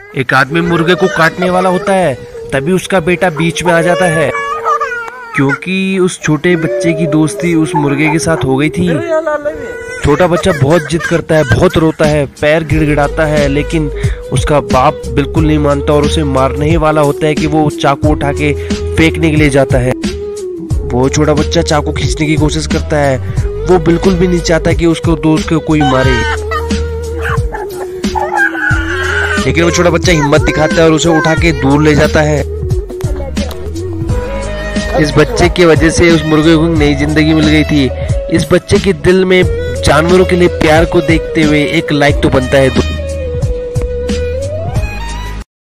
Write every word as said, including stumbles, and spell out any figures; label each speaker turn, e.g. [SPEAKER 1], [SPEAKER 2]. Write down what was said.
[SPEAKER 1] एक आदमी मुर्गे को काटने वाला होता है, तभी उसका बेटा बीच में आ जाता है, क्योंकि उस छोटे बच्चे की दोस्ती उस मुर्गे के साथ हो गई थी। छोटा बच्चा बहुत जिद करता है, बहुत रोता है, पैर गिड़गिड़ाता है, लेकिन उसका बाप बिल्कुल नहीं मानता और उसे मारने ही वाला होता है कि वो चाकू उठा के फेंकने के लिए जाता है। वो छोटा बच्चा चाकू खींचने की कोशिश करता है, वो बिल्कुल भी नहीं चाहता कि उसको दोस्त को कोई मारे, लेकिन वो छोटा बच्चा हिम्मत दिखाता है और उसे उठा के दूर ले जाता है। इस बच्चे की वजह से उस मुर्गे को नई जिंदगी मिल गई थी। इस बच्चे के दिल में जानवरों के लिए प्यार को देखते हुए एक लाइक तो बनता है।